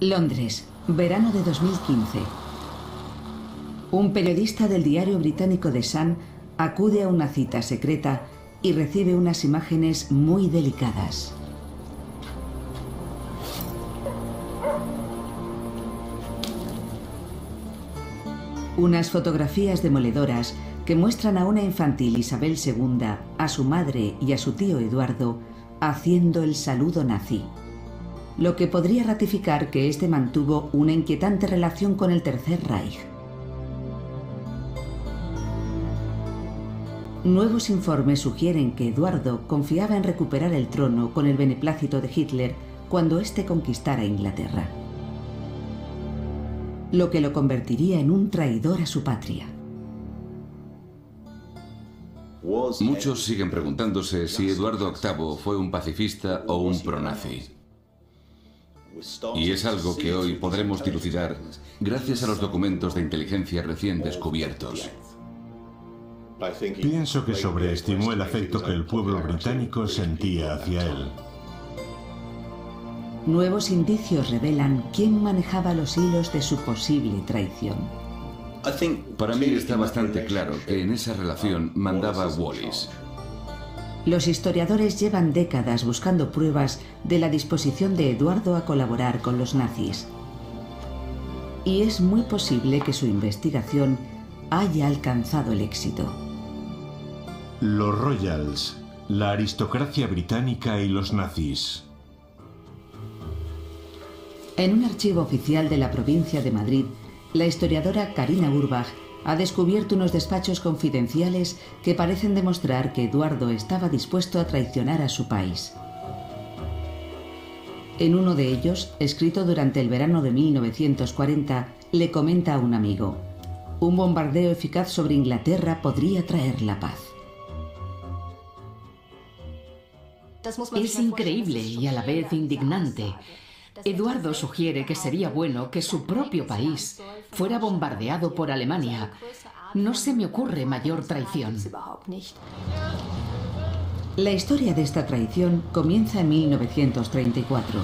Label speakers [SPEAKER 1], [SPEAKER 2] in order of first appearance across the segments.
[SPEAKER 1] Londres, verano de 2015. Un periodista del diario británico The Sun acude a una cita secreta y recibe unas imágenes muy delicadas. Unas fotografías demoledoras que muestran a una infantil Isabel II, a su madre y a su tío Eduardo haciendo el saludo nazi, lo que podría ratificar que este mantuvo una inquietante relación con el Tercer Reich. Nuevos informes sugieren que Eduardo confiaba en recuperar el trono con el beneplácito de Hitler cuando éste conquistara Inglaterra, lo que lo convertiría en un traidor a su patria.
[SPEAKER 2] Muchos siguen preguntándose si Eduardo VIII fue un pacifista o un pronazi. Y es algo que hoy podremos dilucidar gracias a los documentos de inteligencia recién descubiertos.
[SPEAKER 3] Pienso que sobreestimó el afecto que el pueblo británico sentía hacia él.
[SPEAKER 1] Nuevos indicios revelan quién manejaba los hilos de su posible traición.
[SPEAKER 2] Para mí está bastante claro que en esa relación mandaba Wallis.
[SPEAKER 1] Los historiadores llevan décadas buscando pruebas de la disposición de Eduardo a colaborar con los nazis. Y es muy posible que su investigación haya alcanzado el éxito.
[SPEAKER 3] Los Royals, la aristocracia británica y los nazis.
[SPEAKER 1] En un archivo oficial de la provincia de Madrid, la historiadora Carina Urbach ha descubierto unos despachos confidenciales que parecen demostrar que Eduardo estaba dispuesto a traicionar a su país. En uno de ellos, escrito durante el verano de 1940, le comenta a un amigo: un bombardeo eficaz sobre Inglaterra podría traer la paz.
[SPEAKER 4] Es increíble y a la vez indignante. Eduardo sugiere que sería bueno que su propio país fuera bombardeado por Alemania. No se me ocurre mayor traición.
[SPEAKER 1] La historia de esta traición comienza en 1934.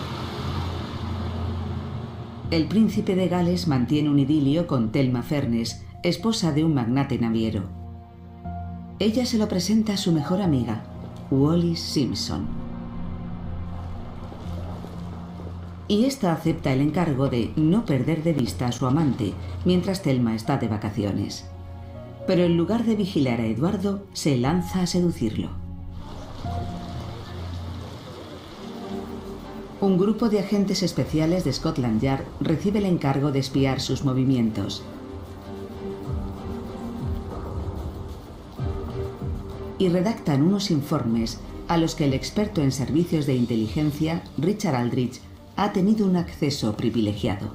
[SPEAKER 1] El príncipe de Gales mantiene un idilio con Thelma Fernes, esposa de un magnate naviero. Ella se lo presenta a su mejor amiga, Wallis Simpson. Y esta acepta el encargo de no perder de vista a su amante mientras Thelma está de vacaciones. Pero en lugar de vigilar a Eduardo, se lanza a seducirlo. Un grupo de agentes especiales de Scotland Yard recibe el encargo de espiar sus movimientos. Y redactan unos informes a los que el experto en servicios de inteligencia, Richard Aldrich, ha tenido un acceso privilegiado.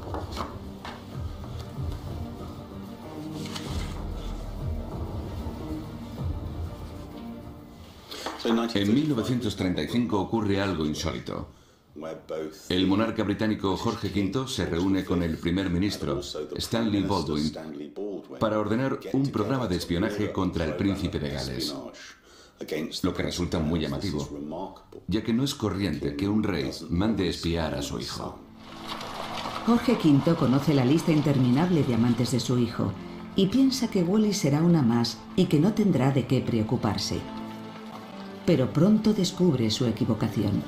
[SPEAKER 2] En 1935 ocurre algo insólito. El monarca británico Jorge V se reúne con el primer ministro, Stanley Baldwin, para ordenar un programa de espionaje contra el príncipe de Gales. Lo que resulta muy llamativo, ya que no es corriente que un rey mande espiar a su hijo.
[SPEAKER 1] Jorge V conoce la lista interminable de amantes de su hijo y piensa que Wallis será una más y que no tendrá de qué preocuparse. Pero pronto descubre su equivocación.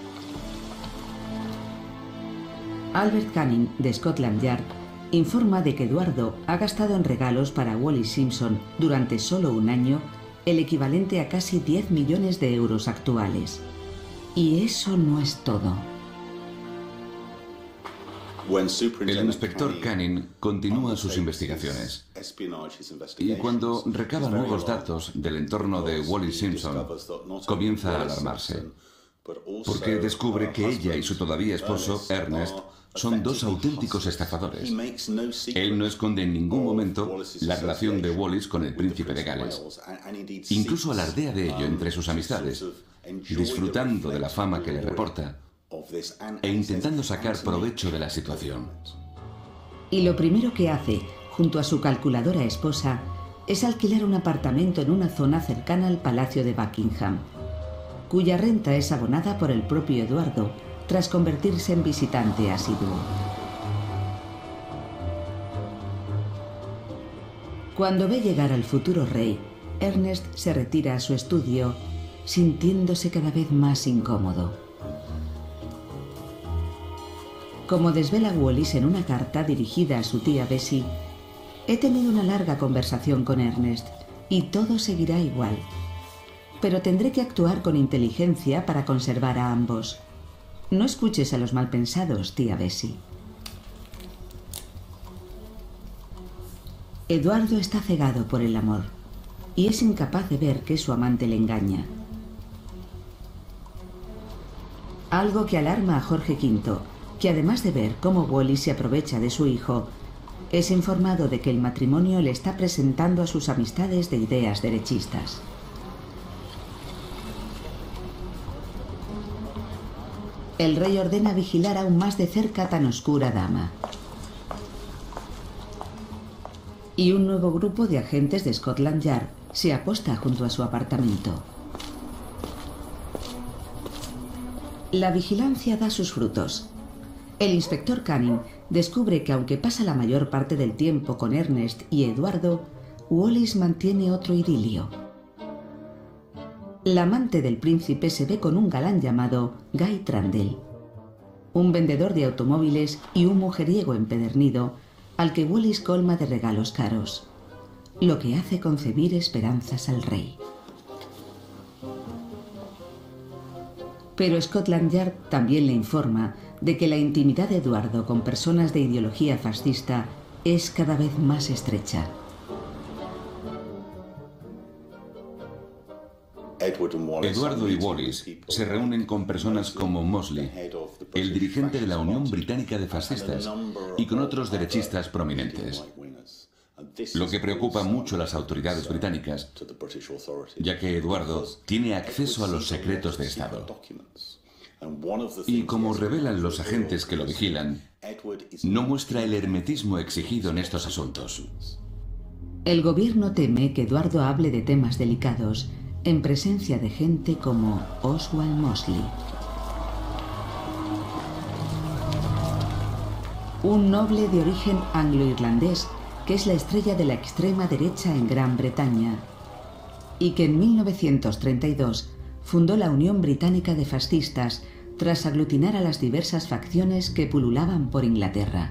[SPEAKER 1] Albert Canning, de Scotland Yard, informa de que Eduardo ha gastado en regalos para Wallis Simpson durante solo un año el equivalente a casi 10 millones de euros actuales. Y eso no es todo.
[SPEAKER 2] El inspector Canning continúa sus investigaciones. Y cuando recaba nuevos datos del entorno de Wallis Simpson, comienza a alarmarse. Porque descubre que ella y su todavía esposo, Ernest, son dos auténticos estafadores. Él no esconde en ningún momento la relación de Wallis con el príncipe de Gales. Incluso alardea de ello entre sus amistades, disfrutando de la fama que le reporta e intentando sacar provecho de la situación.
[SPEAKER 1] Y lo primero que hace, junto a su calculadora esposa, es alquilar un apartamento en una zona cercana al Palacio de Buckingham, cuya renta es abonada por el propio Eduardo, tras convertirse en visitante asiduo. Cuando ve llegar al futuro rey, Ernest se retira a su estudio, sintiéndose cada vez más incómodo. Como desvela Wallis en una carta dirigida a su tía Bessie, he tenido una larga conversación con Ernest y todo seguirá igual. Pero tendré que actuar con inteligencia para conservar a ambos. No escuches a los malpensados, tía Bessie. Eduardo está cegado por el amor y es incapaz de ver que su amante le engaña. Algo que alarma a Jorge V, que además de ver cómo Wallis se aprovecha de su hijo, es informado de que el matrimonio le está presentando a sus amistades de ideas derechistas. El rey ordena vigilar aún más de cerca a tan oscura dama. Y un nuevo grupo de agentes de Scotland Yard se aposta junto a su apartamento. La vigilancia da sus frutos. El inspector Canning descubre que aunque pasa la mayor parte del tiempo con Ernest y Eduardo, Wallis mantiene otro idilio. La amante del príncipe se ve con un galán llamado Guy Trandell, un vendedor de automóviles y un mujeriego empedernido al que Wallis colma de regalos caros, lo que hace concebir esperanzas al rey. Pero Scotland Yard también le informa de que la intimidad de Eduardo con personas de ideología fascista es cada vez más estrecha.
[SPEAKER 2] Eduardo y Wallis se reúnen con personas como Mosley, el dirigente de la Unión Británica de Fascistas, y con otros derechistas prominentes. Lo que preocupa mucho a las autoridades británicas, ya que Eduardo tiene acceso a los secretos de Estado. Y como revelan los agentes que lo vigilan, no muestra el hermetismo exigido en estos asuntos.
[SPEAKER 1] El gobierno teme que Eduardo hable de temas delicados en presencia de gente como Oswald Mosley, un noble de origen anglo-irlandés que es la estrella de la extrema derecha en Gran Bretaña y que en 1932 fundó la Unión Británica de Fascistas tras aglutinar a las diversas facciones que pululaban por Inglaterra.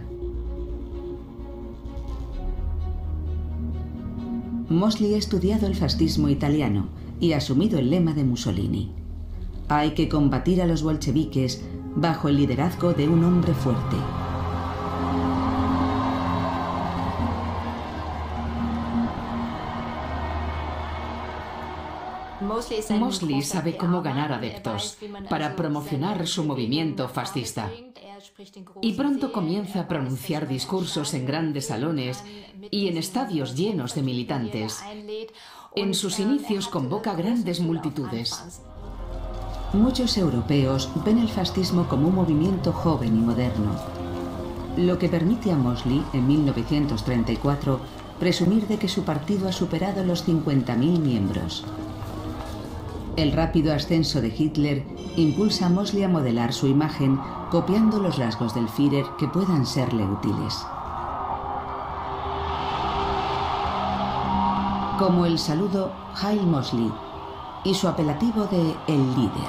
[SPEAKER 1] Mosley ha estudiado el fascismo italiano y ha asumido el lema de Mussolini: hay que combatir a los bolcheviques bajo el liderazgo de un hombre fuerte.
[SPEAKER 4] Mosley sabe cómo ganar adeptos para promocionar su movimiento fascista. Y pronto comienza a pronunciar discursos en grandes salones y en estadios llenos de militantes. En sus inicios convoca grandes multitudes.
[SPEAKER 1] Muchos europeos ven el fascismo como un movimiento joven y moderno, lo que permite a Mosley, en 1934, presumir de que su partido ha superado los 50.000 miembros. El rápido ascenso de Hitler impulsa a Mosley a modelar su imagen, copiando los rasgos del Führer que puedan serle útiles. Como el saludo Heil Mosley y su apelativo de El Líder.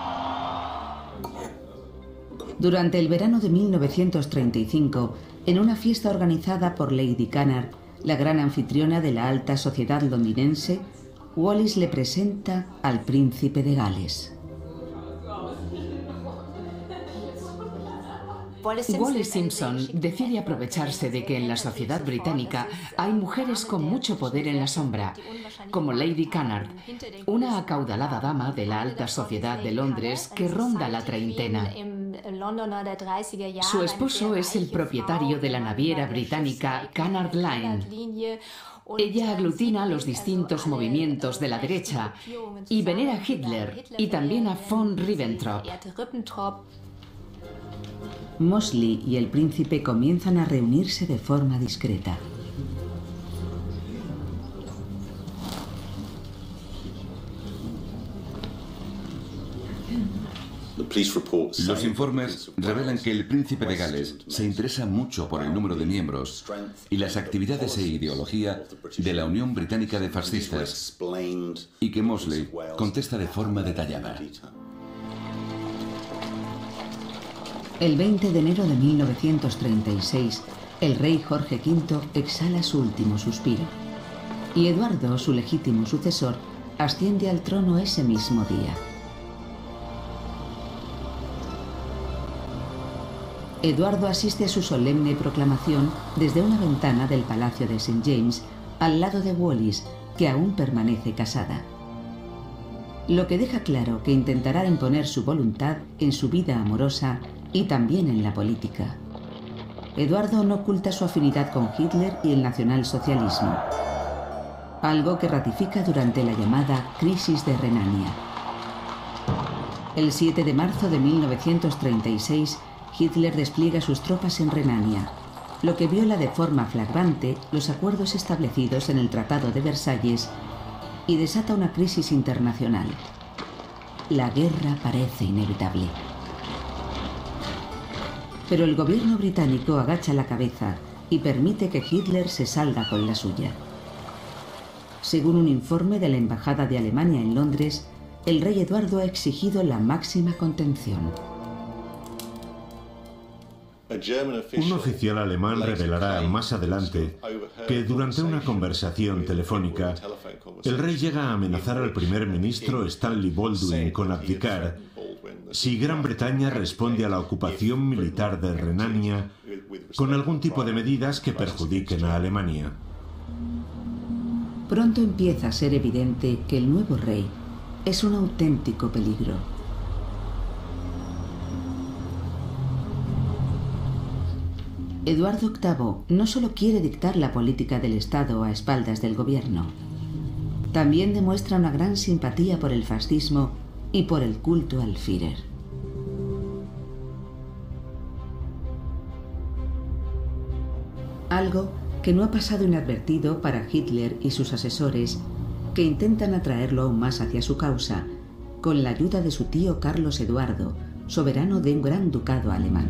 [SPEAKER 1] Durante el verano de 1935, en una fiesta organizada por Lady Cunard, la gran anfitriona de la alta sociedad londinense, Wallis le presenta al príncipe de Gales.
[SPEAKER 4] Wallis Simpson decide aprovecharse de que en la sociedad británica hay mujeres con mucho poder en la sombra, como Lady Cunard, una acaudalada dama de la alta sociedad de Londres que ronda la treintena. Su esposo es el propietario de la naviera británica Cunard Line. Ella aglutina los distintos movimientos de la derecha y venera a Hitler y también a von Ribbentrop.
[SPEAKER 1] Mosley y el príncipe comienzan a reunirse de forma discreta.
[SPEAKER 2] Los informes revelan que el príncipe de Gales se interesa mucho por el número de miembros y las actividades e ideología de la Unión Británica de Fascistas, y que Mosley contesta de forma detallada.
[SPEAKER 1] El 20 de enero de 1936, el rey Jorge V exhala su último suspiro, y Eduardo, su legítimo sucesor, asciende al trono ese mismo día. Eduardo asiste a su solemne proclamación desde una ventana del Palacio de St. James, al lado de Wallis, que aún permanece casada. Lo que deja claro que intentará imponer su voluntad en su vida amorosa y también en la política. Eduardo no oculta su afinidad con Hitler y el nacionalsocialismo, algo que ratifica durante la llamada Crisis de Renania. El 7 de marzo de 1936, Hitler despliega sus tropas en Renania, lo que viola de forma flagrante los acuerdos establecidos en el Tratado de Versalles y desata una crisis internacional. La guerra parece inevitable. Pero el gobierno británico agacha la cabeza y permite que Hitler se salga con la suya. Según un informe de la Embajada de Alemania en Londres, el rey Eduardo ha exigido la máxima contención.
[SPEAKER 3] Un oficial alemán revelará más adelante que durante una conversación telefónica, el rey llega a amenazar al primer ministro Stanley Baldwin con abdicar si Gran Bretaña responde a la ocupación militar de Renania con algún tipo de medidas que perjudiquen a Alemania.
[SPEAKER 1] Pronto empieza a ser evidente que el nuevo rey es un auténtico peligro. Eduardo VIII no solo quiere dictar la política del Estado a espaldas del gobierno, también demuestra una gran simpatía por el fascismo y por el culto al Führer. Algo que no ha pasado inadvertido para Hitler y sus asesores, que intentan atraerlo aún más hacia su causa, con la ayuda de su tío Carlos Eduardo, soberano de un gran ducado alemán.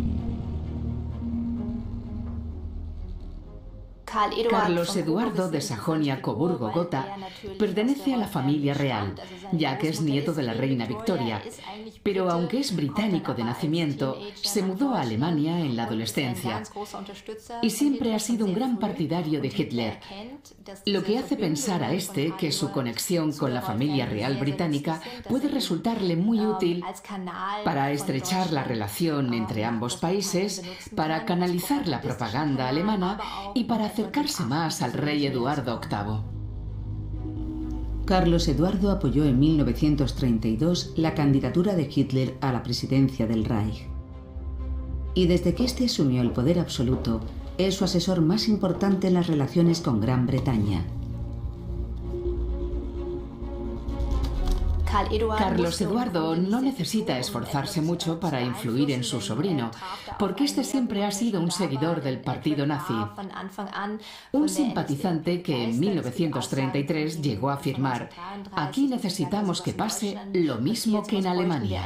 [SPEAKER 4] Carlos Eduardo de Sajonia-Coburgo-Gotha pertenece a la familia real, ya que es nieto de la reina Victoria, pero aunque es británico de nacimiento, se mudó a Alemania en la adolescencia y siempre ha sido un gran partidario de Hitler, lo que hace pensar a este que su conexión con la familia real británica puede resultarle muy útil para estrechar la relación entre ambos países, para canalizar la propaganda alemana y para acercarse más al rey Eduardo VIII.
[SPEAKER 1] Carlos Eduardo apoyó en 1932 la candidatura de Hitler a la presidencia del Reich. Y desde que este asumió el poder absoluto, es su asesor más importante en las relaciones con Gran Bretaña.
[SPEAKER 4] Carlos Eduardo no necesita esforzarse mucho para influir en su sobrino, porque este siempre ha sido un seguidor del partido nazi. Un simpatizante que en 1933 llegó a afirmar: "Aquí necesitamos que pase lo mismo que en Alemania".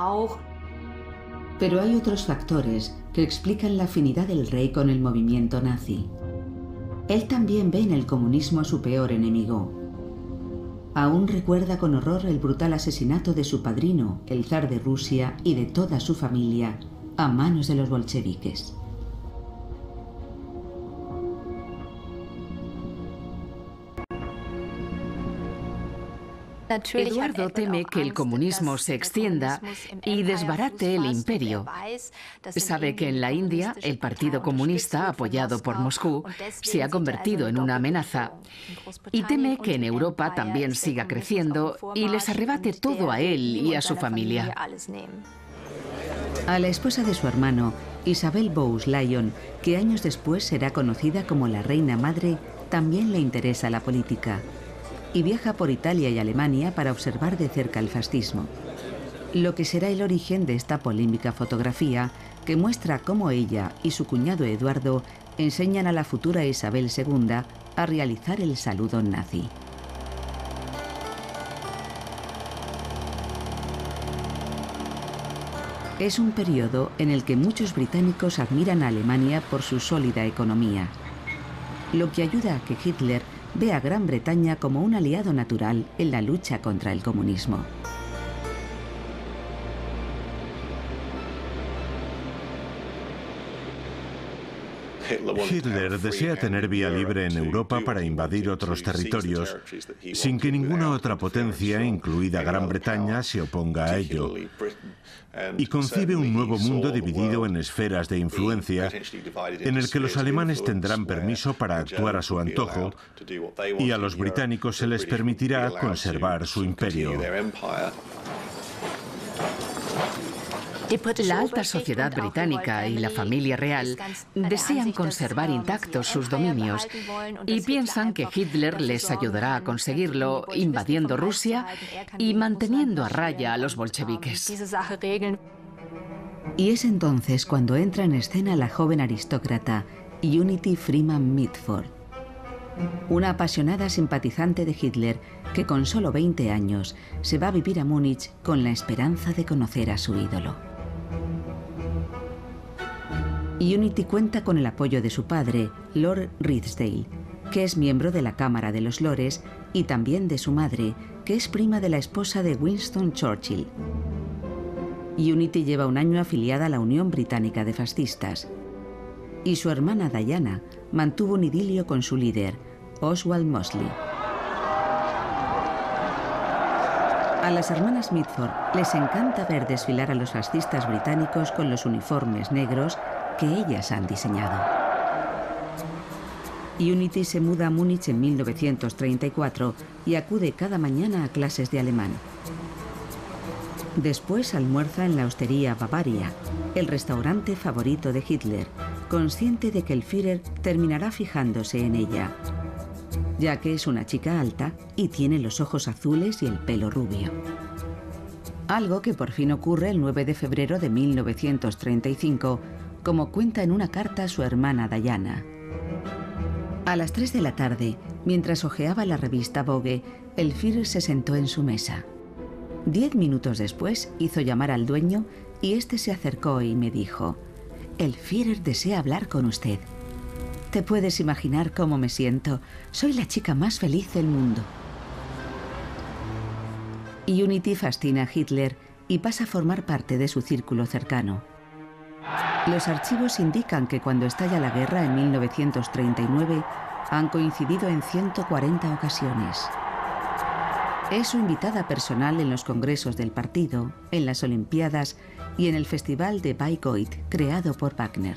[SPEAKER 1] Pero hay otros factores que explican la afinidad del rey con el movimiento nazi. Él también ve en el comunismo a su peor enemigo. Aún recuerda con horror el brutal asesinato de su padrino, el zar de Rusia, y de toda su familia, a manos de los bolcheviques.
[SPEAKER 4] Eduardo teme que el comunismo se extienda y desbarate el imperio. Sabe que en la India el Partido Comunista, apoyado por Moscú, se ha convertido en una amenaza y teme que en Europa también siga creciendo y les arrebate todo a él y a su familia.
[SPEAKER 1] A la esposa de su hermano, Isabel Bowes-Lyon, que años después será conocida como la Reina Madre, también le interesa la política y viaja por Italia y Alemania para observar de cerca el fascismo, lo que será el origen de esta polémica fotografía que muestra cómo ella y su cuñado Eduardo enseñan a la futura Isabel II a realizar el saludo nazi. Es un periodo en el que muchos británicos admiran a Alemania por su sólida economía, lo que ayuda a que Hitler vea a Gran Bretaña como un aliado natural en la lucha contra el comunismo.
[SPEAKER 3] Hitler desea tener vía libre en Europa para invadir otros territorios sin que ninguna otra potencia, incluida Gran Bretaña, se oponga a ello. Y concibe un nuevo mundo dividido en esferas de influencia, en el que los alemanes tendrán permiso para actuar a su antojo y a los británicos se les permitirá conservar su imperio.
[SPEAKER 4] La alta sociedad británica y la familia real desean conservar intactos sus dominios y piensan que Hitler les ayudará a conseguirlo invadiendo Rusia y manteniendo a raya a los bolcheviques.
[SPEAKER 1] Y es entonces cuando entra en escena la joven aristócrata Unity Freeman Mitford, una apasionada simpatizante de Hitler que con solo 20 años se va a vivir a Múnich con la esperanza de conocer a su ídolo. Unity cuenta con el apoyo de su padre, Lord Rydesdale, que es miembro de la Cámara de los Lores, y también de su madre, que es prima de la esposa de Winston Churchill. Unity lleva un año afiliada a la Unión Británica de Fascistas. Y su hermana Diana mantuvo un idilio con su líder, Oswald Mosley. A las hermanas Mitford les encanta ver desfilar a los fascistas británicos con los uniformes negros que ellas han diseñado. Unity se muda a Múnich en 1934 y acude cada mañana a clases de alemán. Después almuerza en la hostería Bavaria, el restaurante favorito de Hitler, consciente de que el Führer terminará fijándose en ella, ya que es una chica alta y tiene los ojos azules y el pelo rubio. Algo que por fin ocurre el 9 de febrero de 1935, como cuenta en una carta a su hermana Diana. A las 3 de la tarde, mientras hojeaba la revista Vogue, el Führer se sentó en su mesa. 10 minutos después hizo llamar al dueño y este se acercó y me dijo: «El Führer desea hablar con usted». Te puedes imaginar cómo me siento. Soy la chica más feliz del mundo. Unity fascina a Hitler y pasa a formar parte de su círculo cercano. Los archivos indican que cuando estalla la guerra en 1939 han coincidido en 140 ocasiones. Es su invitada personal en los congresos del partido, en las Olimpiadas y en el Festival de Bayreuth, creado por Wagner.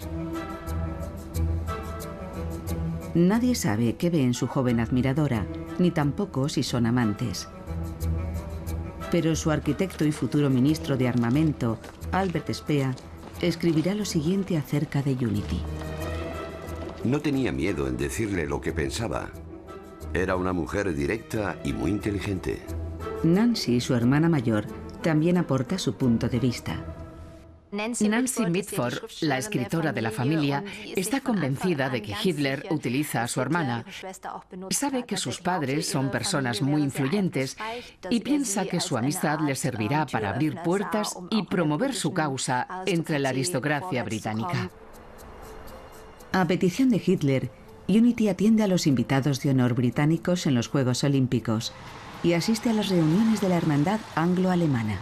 [SPEAKER 1] Nadie sabe qué ve en su joven admiradora, ni tampoco si son amantes. Pero su arquitecto y futuro ministro de Armamento, Albert Speer, escribirá lo siguiente acerca de Unity.
[SPEAKER 5] No tenía miedo en decirle lo que pensaba. Era una mujer directa y muy inteligente.
[SPEAKER 1] Nancy, su hermana mayor, también aporta su punto de vista.
[SPEAKER 4] Nancy Mitford, la escritora de la familia, está convencida de que Hitler utiliza a su hermana. Sabe que sus padres son personas muy influyentes y piensa que su amistad le servirá para abrir puertas y promover su causa entre la aristocracia británica.
[SPEAKER 1] A petición de Hitler, Unity atiende a los invitados de honor británicos en los Juegos Olímpicos y asiste a las reuniones de la Hermandad Anglo-Alemana.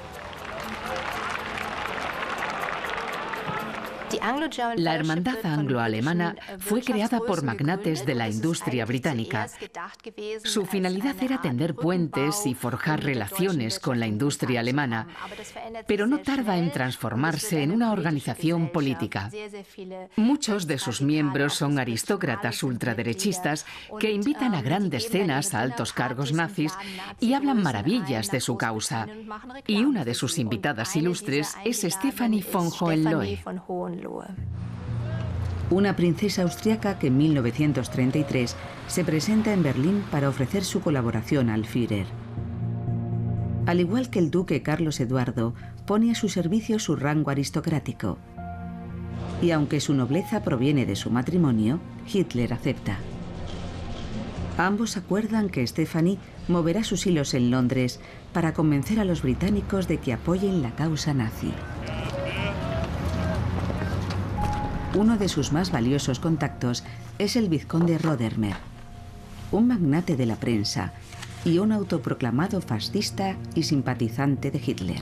[SPEAKER 4] La Hermandad Anglo-Alemana fue creada por magnates de la industria británica. Su finalidad era tender puentes y forjar relaciones con la industria alemana, pero no tarda en transformarse en una organización política. Muchos de sus miembros son aristócratas ultraderechistas que invitan a grandes cenas a altos cargos nazis y hablan maravillas de su causa. Y una de sus invitadas ilustres es Stephanie von Hohenlohe.
[SPEAKER 1] Una princesa austriaca que en 1933 se presenta en Berlín para ofrecer su colaboración al Führer. Al igual que el duque Carlos Eduardo, pone a su servicio su rango aristocrático. Y aunque su nobleza proviene de su matrimonio, Hitler acepta. Ambos acuerdan que Stephanie moverá sus hilos en Londres para convencer a los británicos de que apoyen la causa nazi. Uno de sus más valiosos contactos es el vizconde Rothermere, un magnate de la prensa y un autoproclamado fascista y simpatizante de Hitler.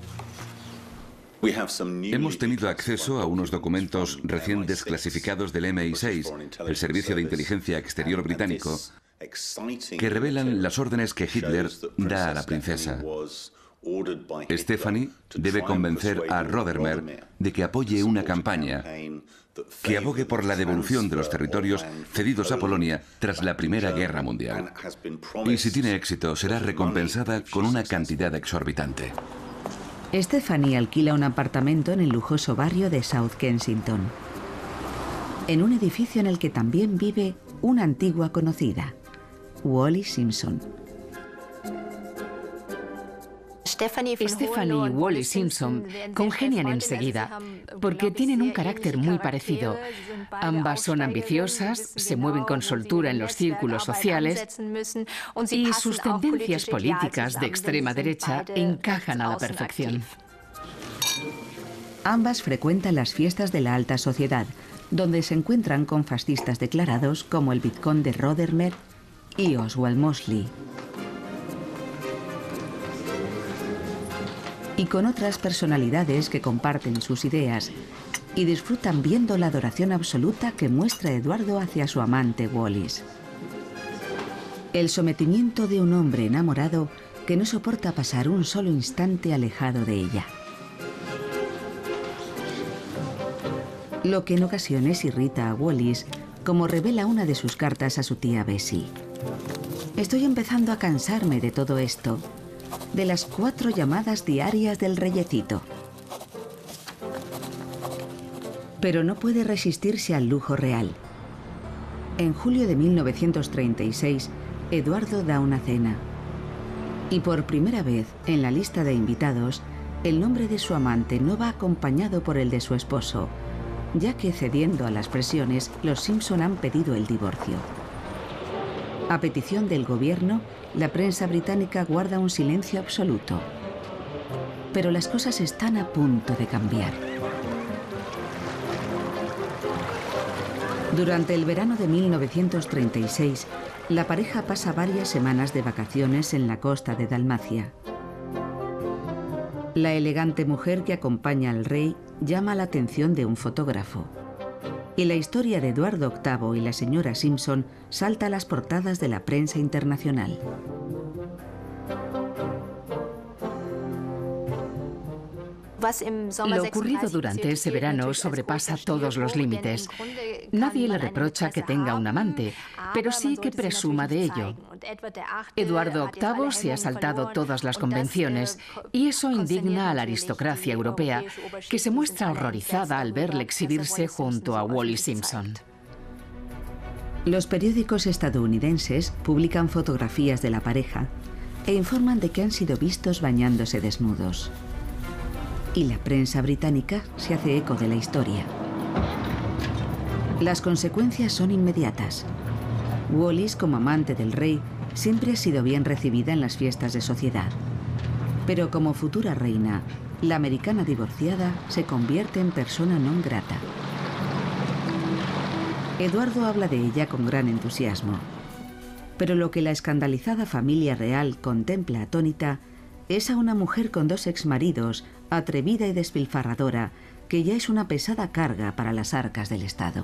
[SPEAKER 2] Hemos tenido acceso a unos documentos recién desclasificados del MI6, el Servicio de Inteligencia Exterior británico, que revelan las órdenes que Hitler da a la princesa. Stephanie debe convencer a Rothermere de que apoye una campaña que abogue por la devolución de los territorios cedidos a Polonia tras la Primera Guerra Mundial. Y si tiene éxito, será recompensada con una cantidad exorbitante.
[SPEAKER 1] Stephanie alquila un apartamento en el lujoso barrio de South Kensington, en un edificio en el que también vive una antigua conocida, Wallis Simpson.
[SPEAKER 4] Stephanie y Wallis Simpson congenian enseguida porque tienen un carácter muy parecido. Ambas son ambiciosas, se mueven con soltura en los círculos sociales y sus tendencias políticas de extrema derecha encajan a la perfección.
[SPEAKER 1] Ambas frecuentan las fiestas de la alta sociedad, donde se encuentran con fascistas declarados como el vizconde Rothermere y Oswald Mosley, y con otras personalidades que comparten sus ideas y disfrutan viendo la adoración absoluta que muestra Eduardo hacia su amante Wallis. El sometimiento de un hombre enamorado que no soporta pasar un solo instante alejado de ella. Lo que en ocasiones irrita a Wallis, como revela una de sus cartas a su tía Bessie. Estoy empezando a cansarme de todo esto, de las 4 llamadas diarias del reyecito. Pero no puede resistirse al lujo real. En julio de 1936, Eduardo da una cena. Y por primera vez en la lista de invitados, el nombre de su amante no va acompañado por el de su esposo, ya que cediendo a las presiones, los Simpson han pedido el divorcio. A petición del gobierno, la prensa británica guarda un silencio absoluto. Pero las cosas están a punto de cambiar. Durante el verano de 1936, la pareja pasa varias semanas de vacaciones en la costa de Dalmacia. La elegante mujer que acompaña al rey llama la atención de un fotógrafo. Y la historia de Eduardo VIII y la señora Simpson salta a las portadas de la prensa internacional.
[SPEAKER 4] Lo ocurrido durante ese verano sobrepasa todos los límites. Nadie le reprocha que tenga un amante, pero sí que presuma de ello. Eduardo VIII se ha saltado todas las convenciones y eso indigna a la aristocracia europea, que se muestra horrorizada al verle exhibirse junto a Wallis Simpson.
[SPEAKER 1] Los periódicos estadounidenses publican fotografías de la pareja e informan de que han sido vistos bañándose desnudos. Y la prensa británica se hace eco de la historia. Las consecuencias son inmediatas. Wallis, como amante del rey, siempre ha sido bien recibida en las fiestas de sociedad. Pero como futura reina, la americana divorciada se convierte en persona non grata. Eduardo habla de ella con gran entusiasmo. Pero lo que la escandalizada familia real contempla atónita es a una mujer con 2 exmaridos, atrevida y despilfarradora, que ya es una pesada carga para las arcas del Estado.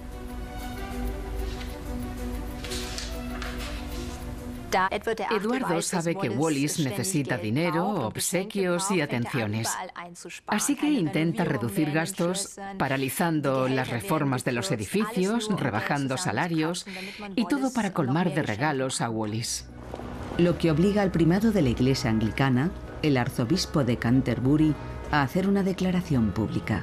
[SPEAKER 4] Eduardo sabe que Wallis necesita dinero, obsequios y atenciones. Así que intenta reducir gastos, paralizando las reformas de los edificios, rebajando salarios y todo para colmar de regalos a Wallis.
[SPEAKER 1] Lo que obliga al primado de la Iglesia anglicana, el arzobispo de Canterbury, a hacer una declaración pública.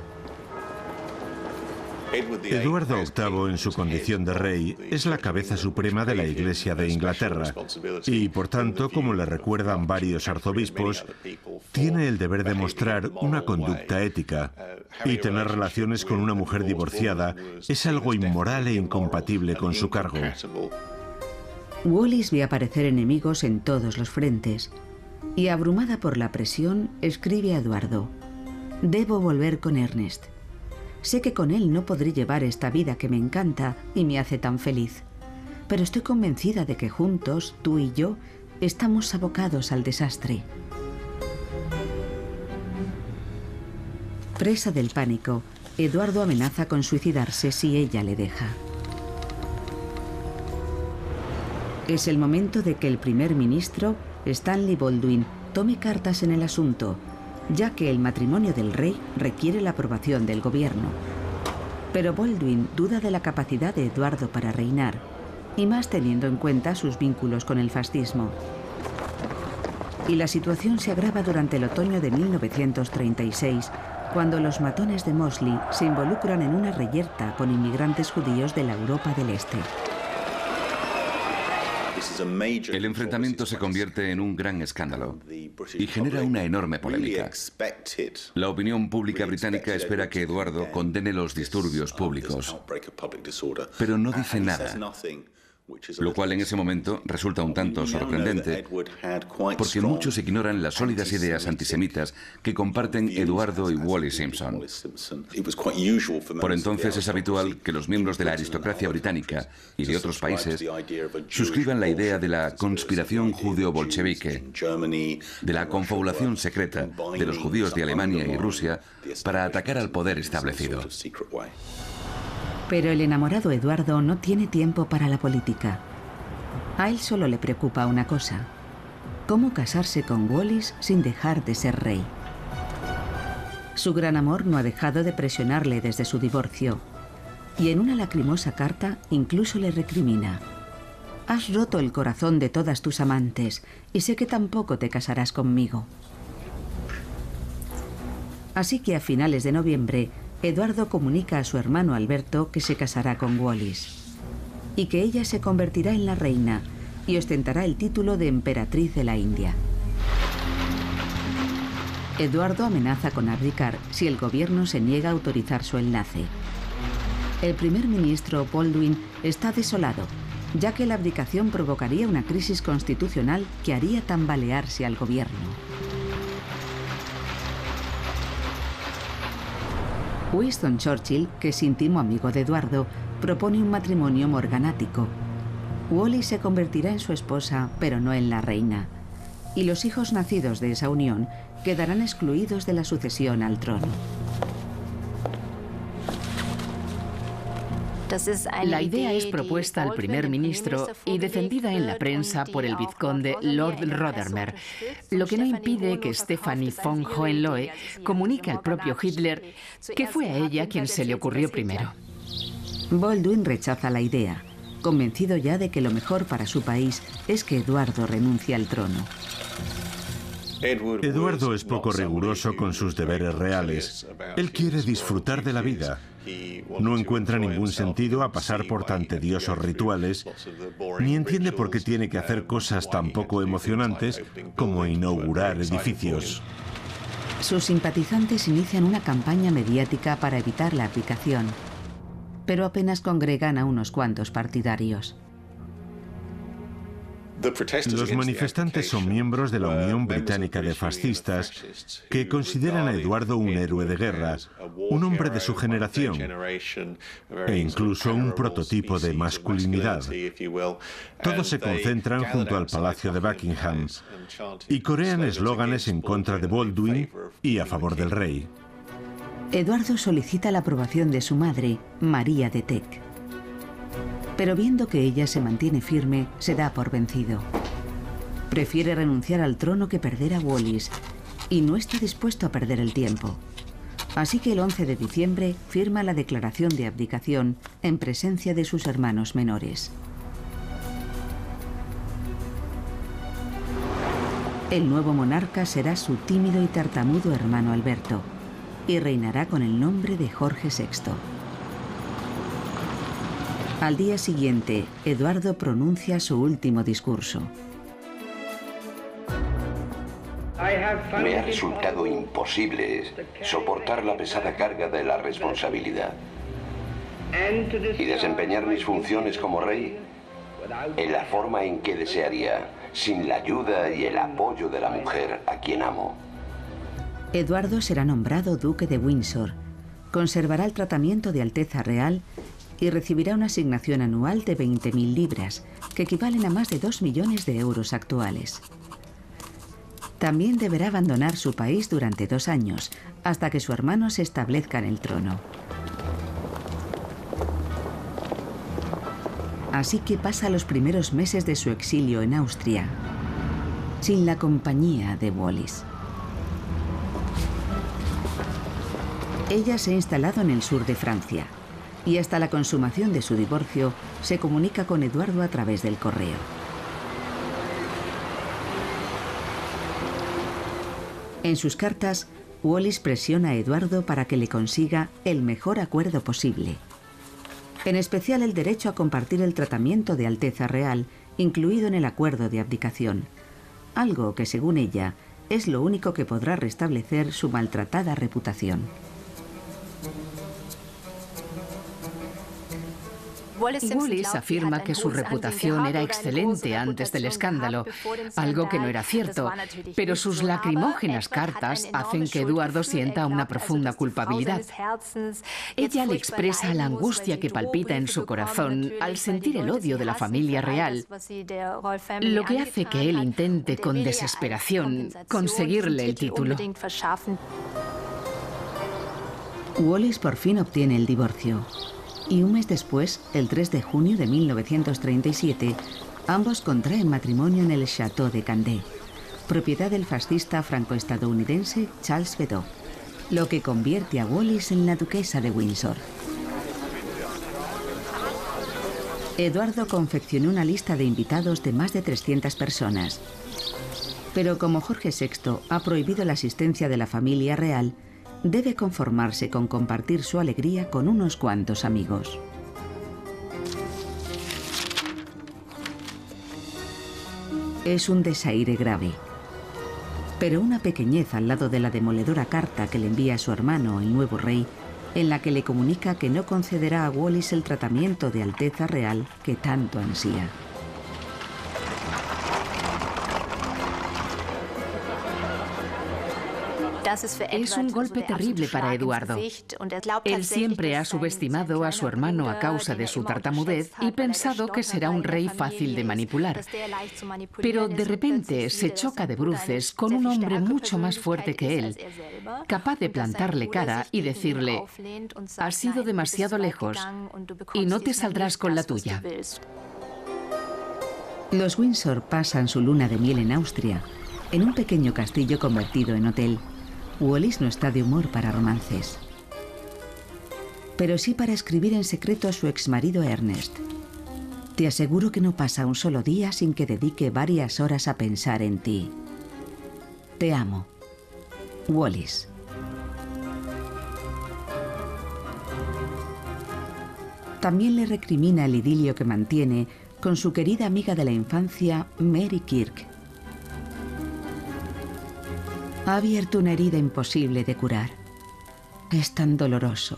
[SPEAKER 3] Eduardo VIII, en su condición de rey, es la cabeza suprema de la Iglesia de Inglaterra y, por tanto, como le recuerdan varios arzobispos, tiene el deber de mostrar una conducta ética, y tener relaciones con una mujer divorciada es algo inmoral e incompatible con su cargo.
[SPEAKER 1] Wallis ve aparecer enemigos en todos los frentes y, abrumada por la presión, escribe a Eduardo: «Debo volver con Ernest. Sé que con él no podré llevar esta vida que me encanta y me hace tan feliz. Pero estoy convencida de que juntos, tú y yo, estamos abocados al desastre. Presa del pánico, Eduardo amenaza con suicidarse si ella le deja. Es el momento de que el primer ministro, Stanley Baldwin, tome cartas en el asunto, ya que el matrimonio del rey requiere la aprobación del gobierno. Pero Baldwin duda de la capacidad de Eduardo para reinar, y más teniendo en cuenta sus vínculos con el fascismo. Y la situación se agrava durante el otoño de 1936, cuando los matones de Mosley se involucran en una reyerta con inmigrantes judíos de la Europa del Este.
[SPEAKER 2] El enfrentamiento se convierte en un gran escándalo y genera una enorme polémica. La opinión pública británica espera que Eduardo condene los disturbios públicos, pero no dice nada, lo cual en ese momento resulta un tanto sorprendente, porque muchos ignoran las sólidas ideas antisemitas que comparten Eduardo y Wally Simpson. Por entonces es habitual que los miembros de la aristocracia británica y de otros países suscriban la idea de la conspiración judeo-bolchevique, de la confabulación secreta de los judíos de Alemania y Rusia para atacar al poder establecido.
[SPEAKER 1] Pero el enamorado Eduardo no tiene tiempo para la política. A él solo le preocupa una cosa: cómo casarse con Wallis sin dejar de ser rey. Su gran amor no ha dejado de presionarle desde su divorcio, y en una lacrimosa carta incluso le recrimina: has roto el corazón de todas tus amantes y sé que tampoco te casarás conmigo. Así que a finales de noviembre, Eduardo comunica a su hermano Alberto que se casará con Wallis y que ella se convertirá en la reina y ostentará el título de emperatriz de la India. Eduardo amenaza con abdicar si el gobierno se niega a autorizar su enlace. El primer ministro Baldwin está desolado, ya que la abdicación provocaría una crisis constitucional que haría tambalearse al gobierno. Winston Churchill, que es íntimo amigo de Eduardo, propone un matrimonio morganático. Wallis se convertirá en su esposa, pero no en la reina. Y los hijos nacidos de esa unión quedarán excluidos de la sucesión al trono.
[SPEAKER 4] La idea es propuesta al primer ministro y defendida en la prensa por el vizconde Lord Rothermere, lo que no impide que Stephanie von Hohenlohe comunique al propio Hitler que fue a ella quien se le ocurrió primero.
[SPEAKER 1] Baldwin rechaza la idea, convencido ya de que lo mejor para su país es que Eduardo renuncie al trono.
[SPEAKER 3] Eduardo es poco riguroso con sus deberes reales. Él quiere disfrutar de la vida. No encuentra ningún sentido a pasar por tan tediosos rituales, ni entiende por qué tiene que hacer cosas tan poco emocionantes como inaugurar edificios.
[SPEAKER 1] Sus simpatizantes inician una campaña mediática para evitar la abdicación, pero apenas congregan a unos cuantos partidarios.
[SPEAKER 3] Los manifestantes son miembros de la Unión Británica de Fascistas que consideran a Eduardo un héroe de guerra, un hombre de su generación e incluso un prototipo de masculinidad. Todos se concentran junto al Palacio de Buckingham y corean eslóganes en contra de Baldwin y a favor del rey.
[SPEAKER 1] Eduardo solicita la aprobación de su madre, María de Teck. Pero viendo que ella se mantiene firme, se da por vencido. Prefiere renunciar al trono que perder a Wallis, y no está dispuesto a perder el tiempo. Así que el 11 de diciembre firma la declaración de abdicación en presencia de sus hermanos menores. El nuevo monarca será su tímido y tartamudo hermano Alberto, y reinará con el nombre de Jorge VI. Al día siguiente, Eduardo pronuncia su último discurso.
[SPEAKER 5] Me ha resultado imposible soportar la pesada carga de la responsabilidad y desempeñar mis funciones como rey en la forma en que desearía, sin la ayuda y el apoyo de la mujer a quien amo.
[SPEAKER 1] Eduardo será nombrado duque de Windsor, conservará el tratamiento de Alteza Real y recibirá una asignación anual de 20.000 libras, que equivalen a más de 2 millones de euros actuales. También deberá abandonar su país durante 2 años, hasta que su hermano se establezca en el trono. Así que pasa los primeros meses de su exilio en Austria, sin la compañía de Wallis. Ella se ha instalado en el sur de Francia y hasta la consumación de su divorcio se comunica con Eduardo a través del correo. En sus cartas, Wallis presiona a Eduardo para que le consiga el mejor acuerdo posible. En especial el derecho a compartir el tratamiento de Alteza Real, incluido en el acuerdo de abdicación. Algo que, según ella, es lo único que podrá restablecer su maltratada reputación.
[SPEAKER 4] Wallis afirma que su reputación era excelente antes del escándalo, algo que no era cierto, pero sus lacrimógenas cartas hacen que Eduardo sienta una profunda culpabilidad. Ella le expresa la angustia que palpita en su corazón al sentir el odio de la familia real, lo que hace que él intente con desesperación conseguirle el título.
[SPEAKER 1] Wallis por fin obtiene el divorcio. Y un mes después, el 3 de junio de 1937, ambos contraen matrimonio en el Château de Candé, propiedad del fascista franco-estadounidense Charles Bedaux, lo que convierte a Wallis en la duquesa de Windsor. Eduardo confeccionó una lista de invitados de más de 300 personas. Pero como Jorge VI ha prohibido la asistencia de la familia real, debe conformarse con compartir su alegría con unos cuantos amigos. Es un desaire grave, pero una pequeñez al lado de la demoledora carta que le envía a su hermano, el nuevo rey, en la que le comunica que no concederá a Wallis el tratamiento de Alteza Real que tanto ansía.
[SPEAKER 4] Es un golpe terrible para Eduardo. Él siempre ha subestimado a su hermano a causa de su tartamudez y pensado que será un rey fácil de manipular. Pero de repente se choca de bruces con un hombre mucho más fuerte que él, capaz de plantarle cara y decirle: has ido demasiado lejos y no te saldrás con la tuya.
[SPEAKER 1] Los Windsor pasan su luna de miel en Austria, en un pequeño castillo convertido en hotel. Wallis no está de humor para romances, pero sí para escribir en secreto a su exmarido Ernest. Te aseguro que no pasa un solo día sin que dedique varias horas a pensar en ti. Te amo, Wallis. También le recrimina el idilio que mantiene con su querida amiga de la infancia, Mary Kirk. Ha abierto una herida imposible de curar. Es tan doloroso.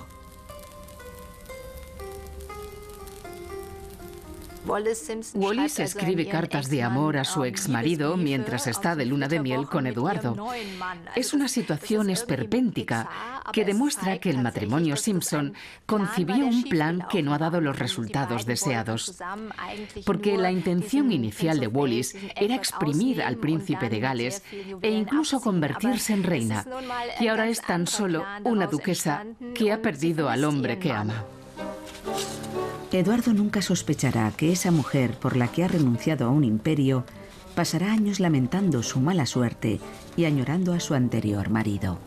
[SPEAKER 4] Wallis escribe cartas de amor a su exmarido mientras está de luna de miel con Eduardo. Es una situación esperpéntica que demuestra que el matrimonio Simpson concibió un plan que no ha dado los resultados deseados. Porque la intención inicial de Wallis era exprimir al príncipe de Gales e incluso convertirse en reina. Y ahora es tan solo una duquesa que ha perdido al hombre que ama.
[SPEAKER 1] Eduardo nunca sospechará que esa mujer por la que ha renunciado a un imperio pasará años lamentando su mala suerte y añorando a su anterior marido.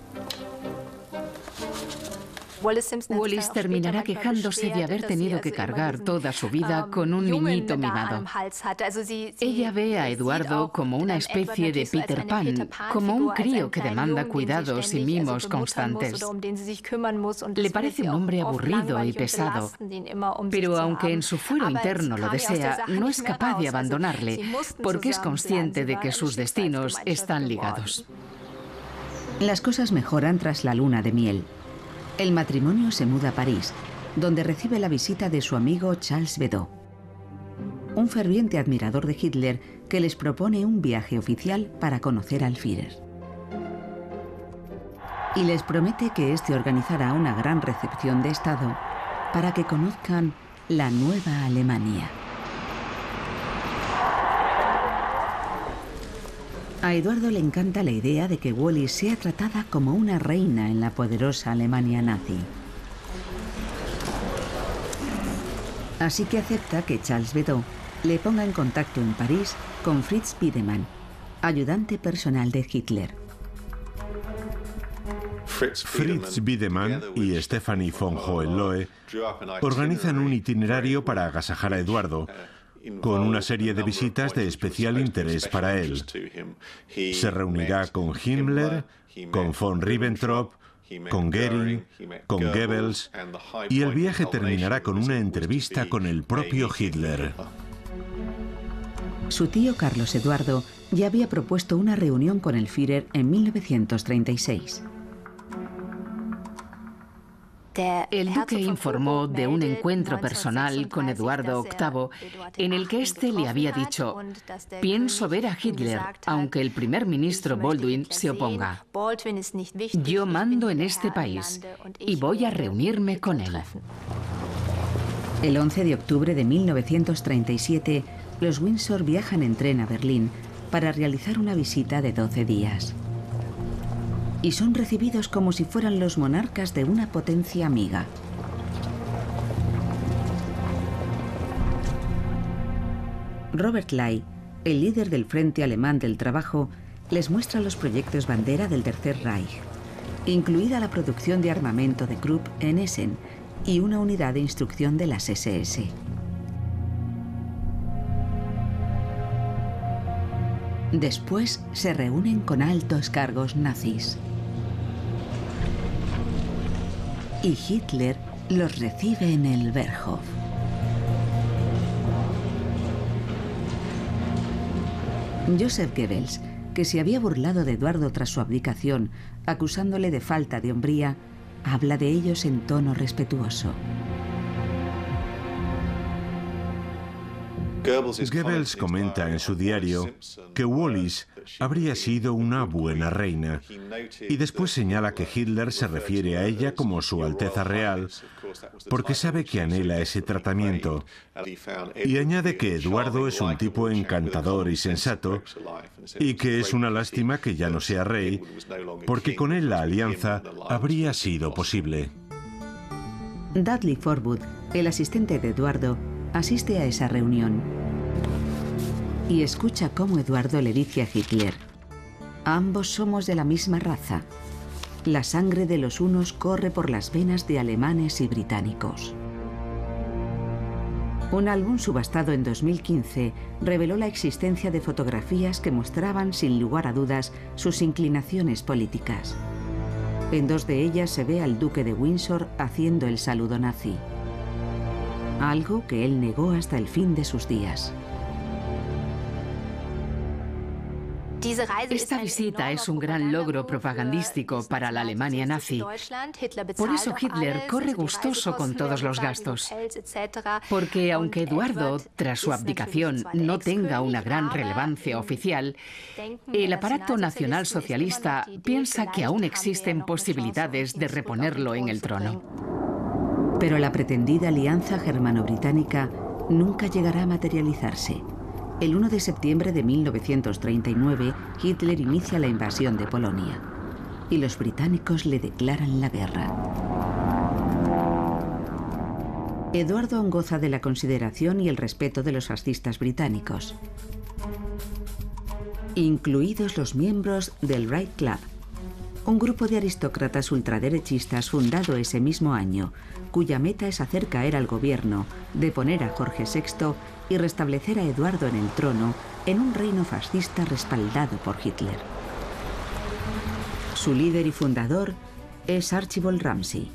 [SPEAKER 4] Wallis terminará quejándose de haber tenido que cargar toda su vida con un niñito mimado. Ella ve a Eduardo como una especie de Peter Pan, como un crío que demanda cuidados y mimos constantes. Le parece un hombre aburrido y pesado, pero aunque en su fuero interno lo desea, no es capaz de abandonarle, porque es consciente de que sus destinos están ligados.
[SPEAKER 1] Las cosas mejoran tras la luna de miel. El matrimonio se muda a París, donde recibe la visita de su amigo Charles Bedaux, un ferviente admirador de Hitler que les propone un viaje oficial para conocer al Führer. y les promete que este organizará una gran recepción de Estado para que conozcan la nueva Alemania. A Eduardo le encanta la idea de que Wallis sea tratada como una reina en la poderosa Alemania nazi. Así que acepta que Charles Bedaux le ponga en contacto en París con Fritz Wiedemann, ayudante personal de Hitler.
[SPEAKER 3] Fritz Wiedemann y Stephanie von Hohenlohe organizan un itinerario para agasajar a Eduardo, con una serie de visitas de especial interés para él. Se reunirá con Himmler, con von Ribbentrop, con Goering, con Goebbels, y el viaje terminará con una entrevista con el propio Hitler.
[SPEAKER 1] Su tío Carlos Eduardo ya había propuesto una reunión con el Führer en 1936.
[SPEAKER 4] El duque informó de un encuentro personal con Eduardo VIII en el que éste le había dicho: pienso ver a Hitler, aunque el primer ministro Baldwin se oponga. Yo mando en este país y voy a reunirme con él.
[SPEAKER 1] El 11 de octubre de 1937, los Windsor viajan en tren a Berlín para realizar una visita de 12 días. Y son recibidos como si fueran los monarcas de una potencia amiga. Robert Ley, el líder del Frente Alemán del Trabajo, les muestra los proyectos bandera del Tercer Reich, incluida la producción de armamento de Krupp en Essen y una unidad de instrucción de las SS. Después se reúnen con altos cargos nazis. Y Hitler los recibe en el Berghof. Joseph Goebbels, que se había burlado de Eduardo tras su abdicación, acusándole de falta de hombría, habla de ellos en tono respetuoso.
[SPEAKER 3] Goebbels comenta en su diario que Wallis habría sido una buena reina, y después señala que Hitler se refiere a ella como Su Alteza Real porque sabe que anhela ese tratamiento, y añade que Eduardo es un tipo encantador y sensato y que es una lástima que ya no sea rey, porque con él la alianza habría sido posible.
[SPEAKER 1] Dudley Forwood, el asistente de Eduardo, asiste a esa reunión y escucha cómo Eduardo le dice a Hitler: ambos somos de la misma raza. La sangre de los unos corre por las venas de alemanes y británicos. Un álbum subastado en 2015 reveló la existencia de fotografías que mostraban sin lugar a dudas sus inclinaciones políticas. En dos de ellas se ve al duque de Windsor haciendo el saludo nazi, algo que él negó hasta el fin de sus días.
[SPEAKER 4] Esta visita es un gran logro propagandístico para la Alemania nazi. Por eso Hitler corre gustoso con todos los gastos. Porque aunque Eduardo, tras su abdicación, no tenga una gran relevancia oficial, el aparato nacionalsocialista piensa que aún existen posibilidades de reponerlo en el trono.
[SPEAKER 1] Pero la pretendida alianza germano-británica nunca llegará a materializarse. El 1 de septiembre de 1939, Hitler inicia la invasión de Polonia y los británicos le declaran la guerra. Eduardo aún goza de la consideración y el respeto de los fascistas británicos, incluidos los miembros del Right Club, un grupo de aristócratas ultraderechistas fundado ese mismo año, cuya meta es hacer caer al gobierno, deponer a Jorge VI y restablecer a Eduardo en el trono en un reino fascista respaldado por Hitler. Su líder y fundador es Archibald Ramsay.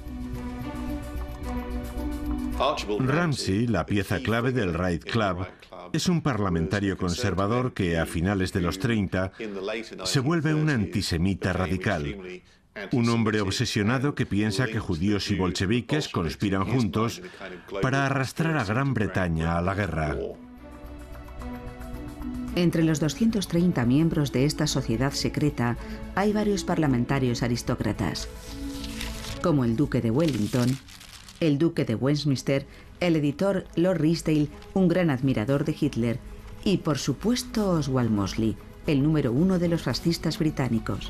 [SPEAKER 3] Ramsay, la pieza clave del Right Club, es un parlamentario conservador que a finales de los 30 se vuelve un antisemita radical. Un hombre obsesionado que piensa que judíos y bolcheviques conspiran juntos para arrastrar a Gran Bretaña a la guerra.
[SPEAKER 1] Entre los 230 miembros de esta sociedad secreta hay varios parlamentarios aristócratas, como el duque de Wellington, el duque de Westminster, el editor Lord Rysdale, un gran admirador de Hitler, y por supuesto Oswald Mosley, el número 1 de los fascistas británicos.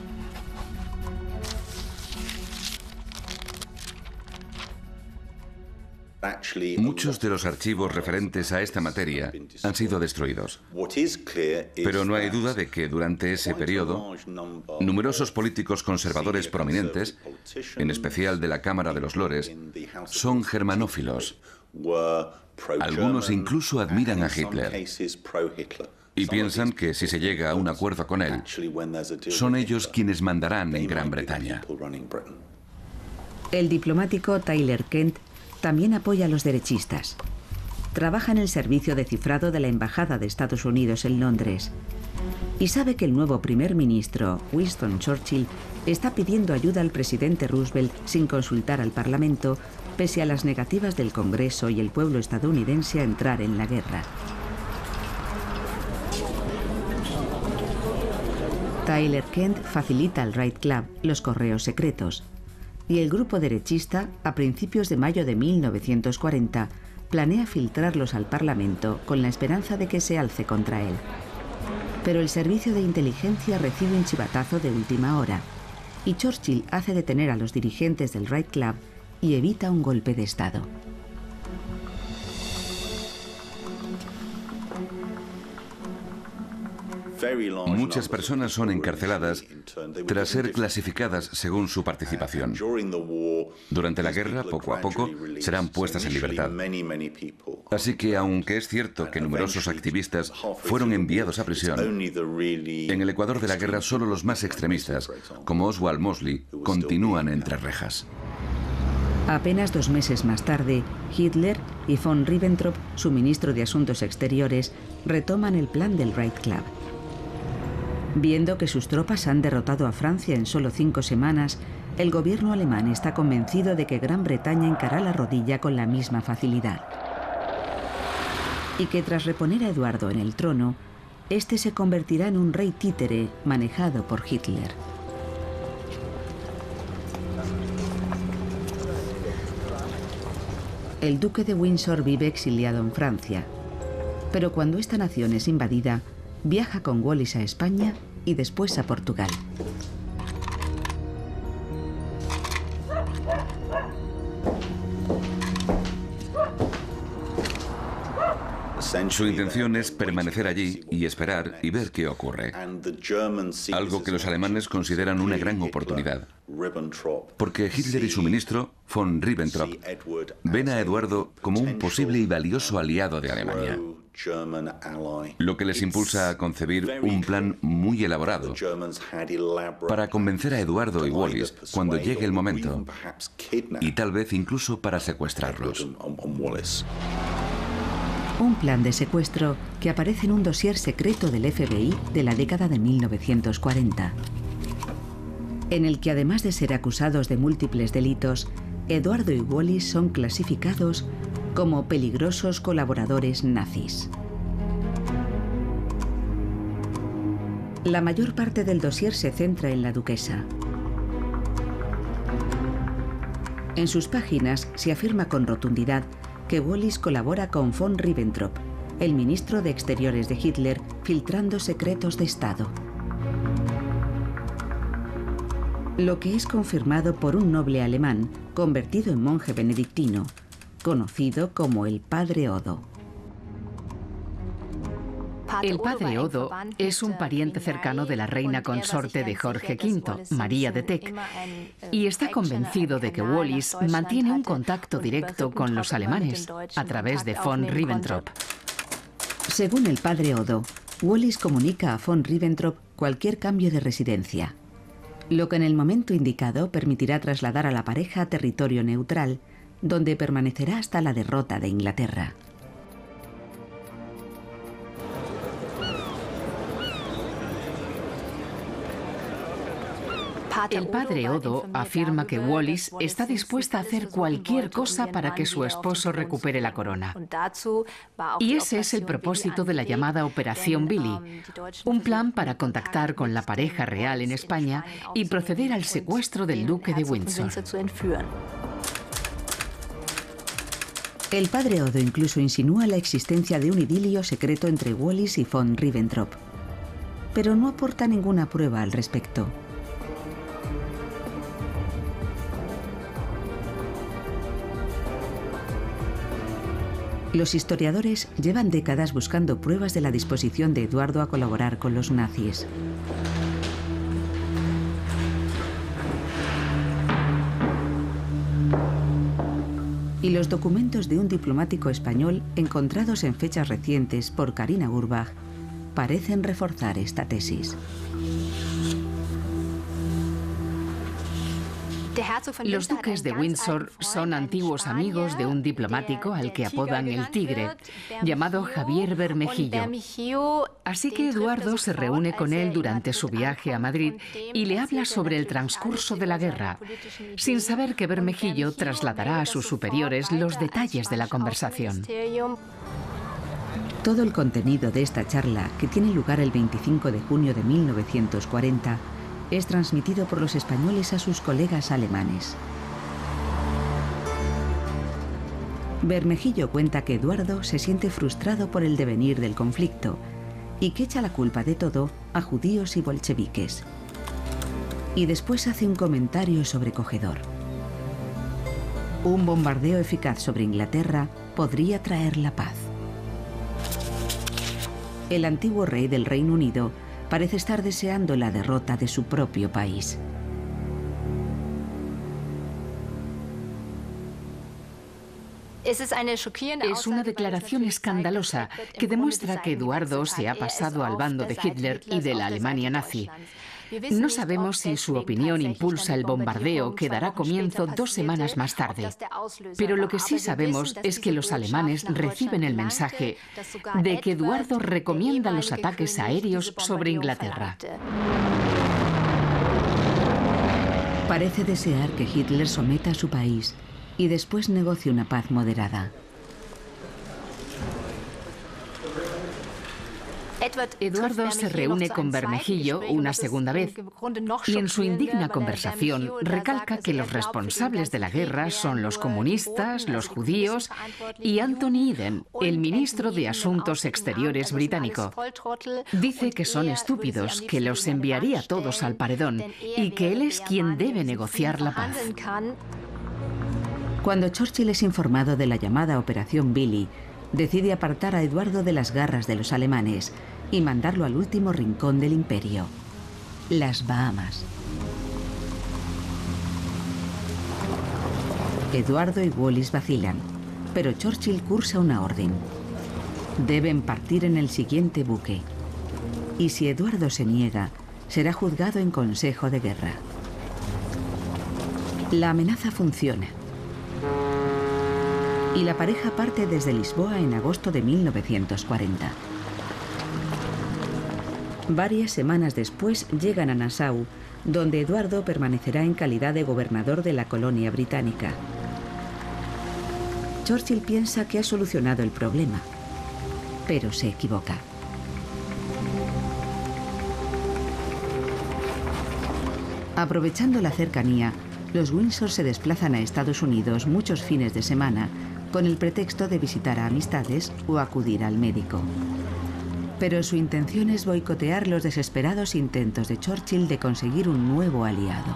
[SPEAKER 2] Muchos de los archivos referentes a esta materia han sido destruidos. Pero no hay duda de que durante ese periodo, numerosos políticos conservadores prominentes, en especial de la Cámara de los Lores, son germanófilos. Algunos incluso admiran a Hitler y piensan que si se llega a un acuerdo con él, son ellos quienes mandarán en Gran Bretaña.
[SPEAKER 1] El diplomático Tyler Kent también apoya a los derechistas. Trabaja en el servicio de cifrado de la Embajada de Estados Unidos en Londres y sabe que el nuevo primer ministro, Winston Churchill, está pidiendo ayuda al presidente Roosevelt sin consultar al Parlamento, pese a las negativas del Congreso y el pueblo estadounidense a entrar en la guerra. Tyler Kent facilita al Wright Club los correos secretos, y el grupo derechista, a principios de mayo de 1940, planea filtrarlos al Parlamento con la esperanza de que se alce contra él. Pero el servicio de inteligencia recibe un chivatazo de última hora, y Churchill hace detener a los dirigentes del Wright Club y evita un golpe de Estado.
[SPEAKER 2] Muchas personas son encarceladas tras ser clasificadas según su participación. Durante la guerra, poco a poco, serán puestas en libertad. Así que, aunque es cierto que numerosos activistas fueron enviados a prisión, en el Ecuador de la guerra solo los más extremistas, como Oswald Mosley, continúan entre rejas.
[SPEAKER 1] Apenas 2 meses más tarde, Hitler y von Ribbentrop, su ministro de Asuntos Exteriores, retoman el plan del Wright Club. Viendo que sus tropas han derrotado a Francia en solo 5 semanas, el gobierno alemán está convencido de que Gran Bretaña hincará la rodilla con la misma facilidad. Y que tras reponer a Eduardo en el trono, este se convertirá en un rey títere manejado por Hitler. El duque de Windsor vive exiliado en Francia, pero cuando esta nación es invadida, viaja con Wallis a España y después a Portugal.
[SPEAKER 2] Su intención es permanecer allí y esperar y ver qué ocurre. Algo que los alemanes consideran una gran oportunidad. Porque Hitler y su ministro, von Ribbentrop, ven a Eduardo como un posible y valioso aliado de Alemania. Lo que les impulsa a concebir un plan muy elaborado para convencer a Eduardo y Wallis cuando llegue el momento, y tal vez incluso para secuestrarlos.
[SPEAKER 1] Un plan de secuestro que aparece en un dossier secreto del FBI de la década de 1940, en el que además de ser acusados de múltiples delitos, Eduardo y Wallis son clasificados como peligrosos colaboradores nazis. La mayor parte del dossier se centra en la duquesa. En sus páginas se afirma con rotundidad que Wallis colabora con von Ribbentrop, el ministro de Exteriores de Hitler, filtrando secretos de Estado. Lo que es confirmado por un noble alemán convertido en monje benedictino, conocido como el Padre Odo.
[SPEAKER 4] El Padre Odo es un pariente cercano de la reina consorte de Jorge V, María de Teck, y está convencido de que Wallis mantiene un contacto directo con los alemanes a través de von Ribbentrop.
[SPEAKER 1] Según el Padre Odo, Wallis comunica a von Ribbentrop cualquier cambio de residencia, lo que en el momento indicado permitirá trasladar a la pareja a territorio neutral, donde permanecerá hasta la derrota de Inglaterra.
[SPEAKER 4] El padre Odo afirma que Wallis está dispuesta a hacer cualquier cosa para que su esposo recupere la corona. Y ese es el propósito de la llamada Operación Billy, un plan para contactar con la pareja real en España y proceder al secuestro del duque de Windsor.
[SPEAKER 1] El padre Odo incluso insinúa la existencia de un idilio secreto entre Wallis y von Ribbentrop, pero no aporta ninguna prueba al respecto. Los historiadores llevan décadas buscando pruebas de la disposición de Eduardo a colaborar con los nazis. Y los documentos de un diplomático español encontrados en fechas recientes por Carina Urbach parecen reforzar esta tesis.
[SPEAKER 4] Los duques de Windsor son antiguos amigos de un diplomático al que apodan el Tigre, llamado Javier Bermejillo. Así que Eduardo se reúne con él durante su viaje a Madrid y le habla sobre el transcurso de la guerra, sin saber que Bermejillo trasladará a sus superiores los detalles de la conversación.
[SPEAKER 1] Todo el contenido de esta charla, que tiene lugar el 25 de junio de 1940, es transmitido por los españoles a sus colegas alemanes. Bermejillo cuenta que Eduardo se siente frustrado por el devenir del conflicto y que echa la culpa de todo a judíos y bolcheviques. Y después hace un comentario sobrecogedor. Un bombardeo eficaz sobre Inglaterra podría traer la paz. El antiguo rey del Reino Unido parece estar deseando la derrota de su propio país.
[SPEAKER 4] Es una declaración escandalosa que demuestra que Eduardo se ha pasado al bando de Hitler y de la Alemania nazi. No sabemos si su opinión impulsa el bombardeo que dará comienzo 2 semanas más tarde. Pero lo que sí sabemos es que los alemanes reciben el mensaje de que Eduardo recomienda los ataques aéreos sobre Inglaterra.
[SPEAKER 1] Parece desear que Hitler someta a su país y después negocie una paz moderada.
[SPEAKER 4] Eduardo se reúne con Bermejillo una segunda vez y en su indigna conversación recalca que los responsables de la guerra son los comunistas, los judíos y Anthony Eden, el ministro de Asuntos Exteriores británico. Dice que son estúpidos, que los enviaría todos al paredón y que él es quien debe negociar la paz.
[SPEAKER 1] Cuando Churchill es informado de la llamada Operación Billy, decide apartar a Eduardo de las garras de los alemanes y mandarlo al último rincón del imperio, las Bahamas. Eduardo y Wallis vacilan, pero Churchill cursa una orden. Deben partir en el siguiente buque. Y si Eduardo se niega, será juzgado en consejo de guerra. La amenaza funciona. Y la pareja parte desde Lisboa en agosto de 1940. Varias semanas después llegan a Nassau, donde Eduardo permanecerá en calidad de gobernador de la colonia británica. Churchill piensa que ha solucionado el problema, pero se equivoca. Aprovechando la cercanía, los Windsor se desplazan a Estados Unidos muchos fines de semana con el pretexto de visitar a amistades o acudir al médico. Pero su intención es boicotear los desesperados intentos de Churchill de conseguir un nuevo aliado.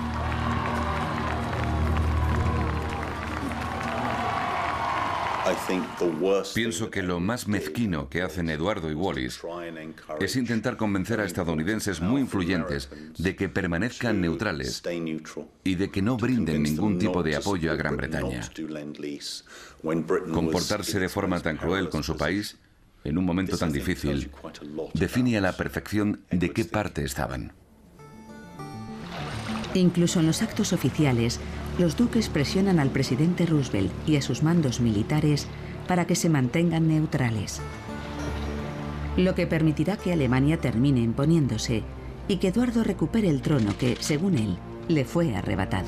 [SPEAKER 2] Pienso que lo más mezquino que hacen Eduardo y Wallis es intentar convencer a estadounidenses muy influyentes de que permanezcan neutrales y de que no brinden ningún tipo de apoyo a Gran Bretaña. Comportarse de forma tan cruel con su país, en un momento tan difícil, define a la perfección de qué parte estaban.
[SPEAKER 1] Incluso en los actos oficiales, los duques presionan al presidente Roosevelt y a sus mandos militares para que se mantengan neutrales. Lo que permitirá que Alemania termine imponiéndose y que Eduardo recupere el trono que, según él, le fue arrebatado.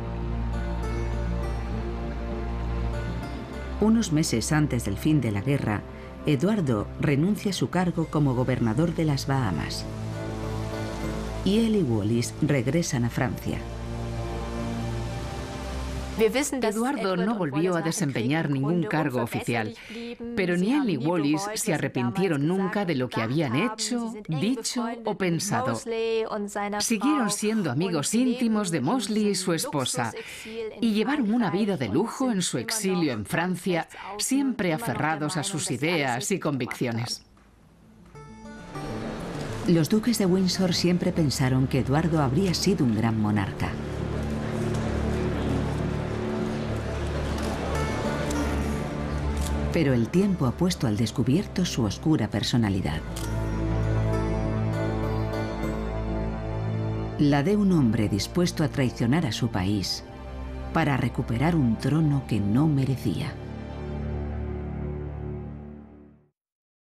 [SPEAKER 1] Unos meses antes del fin de la guerra, Eduardo renuncia a su cargo como gobernador de las Bahamas. Y él y Wallis regresan a Francia.
[SPEAKER 4] Eduardo no volvió a desempeñar ningún cargo oficial, pero ni él ni Wallis se arrepintieron nunca de lo que habían hecho, dicho o pensado. Siguieron siendo amigos íntimos de Mosley y su esposa, y llevaron una vida de lujo en su exilio en Francia, siempre aferrados a sus ideas y convicciones.
[SPEAKER 1] Los duques de Windsor siempre pensaron que Eduardo habría sido un gran monarca. Pero el tiempo ha puesto al descubierto su oscura personalidad. La de un hombre dispuesto a traicionar a su país para recuperar un trono que no merecía.